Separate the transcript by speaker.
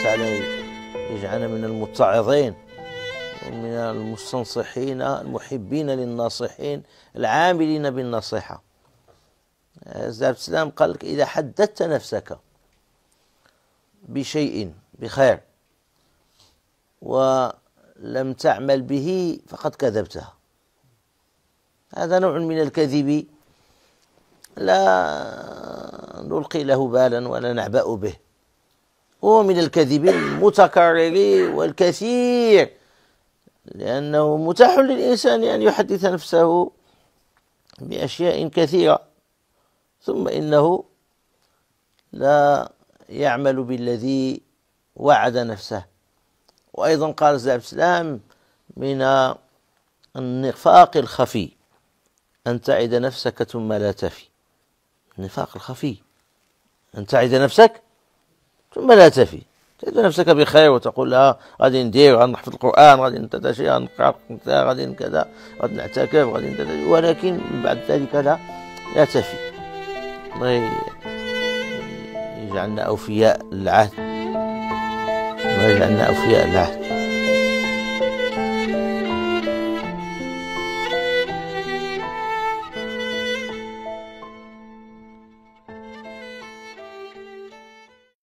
Speaker 1: تعالى يجعلنا من المتعظين ومن المستنصحين المحبين للناصحين العاملين بالنصيحة. عبد السلام قال لك: إذا حدثت نفسك بشيء بخير ولم تعمل به فقد كذبتها. هذا نوع من الكذب لا نلقي له بالا ولا نعبأ به، هو من الكذب المتكرر والكثير، لأنه متاح للإنسان أن يحدث نفسه بأشياء كثيرة ثم إنه لا يعمل بالذي وعد نفسه. وأيضا قال عبد السلام: من النفاق الخفي أن تعد نفسك ثم لا تفي. النفاق الخفي أن تعد نفسك ثم لا تفي، تعد نفسك بخير وتقول لها غادي ندير، غادي نحفظ القرآن، غادي نتدى شيء، غادي نقرأ، غادي كذا، غادي نعتكف، غادي ولكن من بعد ذلك لا تفي. الله يجعلنا أوفياء العهد، الله يجعلنا أوفياء العهد.